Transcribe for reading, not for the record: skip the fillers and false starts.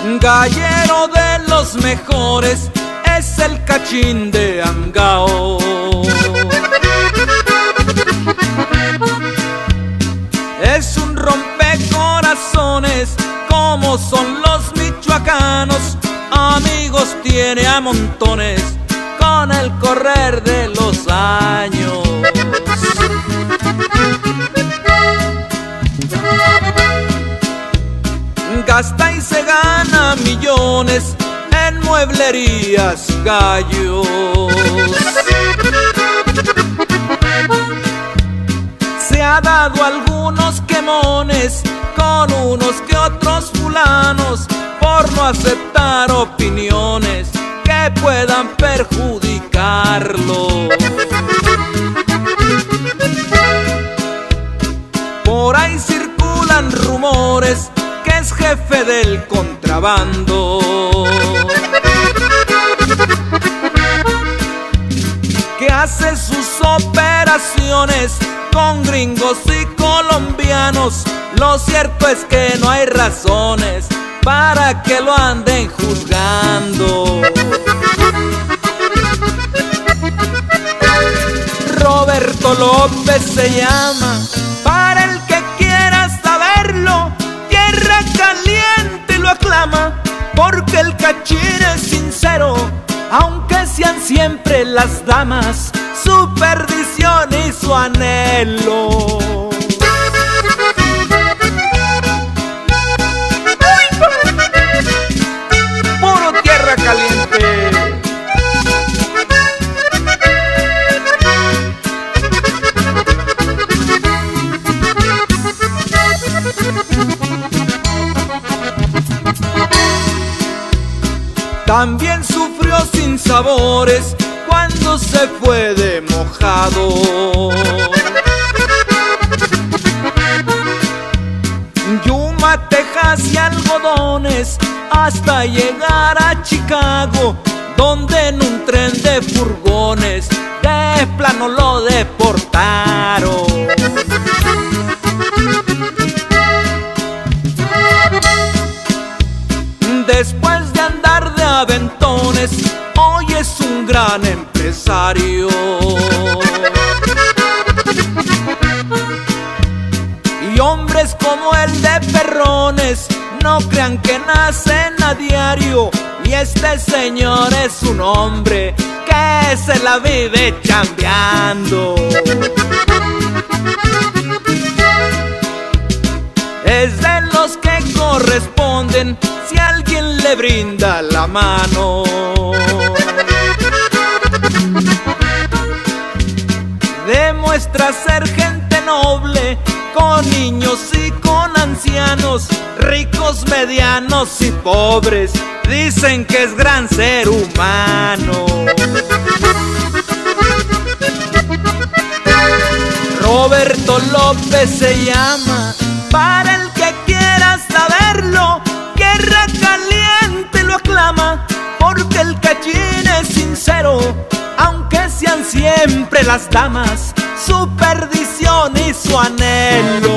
Gallero de los mejores es el Cachín de Angao. Es un rompecorazones como son los michoacanos, amigos tiene a montones con el correr de los años. Gasta y se gana millones en mueblerías Gallos. Se ha dado algunos quemones con unos que otros fulanos por no aceptar opiniones que puedan perjudicarlo. Por ahí circulan rumores que es jefe del contrabando, que hace sus operaciones con gringos y colombianos. Lo cierto es que no hay razones para que lo anden juzgando. Roberto López se llama, para el que quiera saberlo. Tierra Caliente lo aclama, porque el Cachín es sincero, aunque sean siempre las damas su perdición y su anhelo. Puro Tierra Caliente. También sufrió sinsabores cuando se fue de mojado. Yuma, Texas y algodones hasta llegar a Chicago, donde en un tren de furgones de plano lo deportaron. Después de andar de aventones, hoy es un gran empresario. Y hombres como el de Perrones no crean que nacen a diario. Y este señor es un hombre que se la vive chambeando. Es de los que corresponden si alguien le brinda la mano. Demuestra ser gente noble con niños y con ancianos, ricos, medianos y pobres. Dicen que es gran ser humano. Roberto López se llama, para el que quiera saberlo. Tierra Caliente lo aclama, porque el Cachín es sincero, aunque sean siempre las damas su perdición y su anhelo.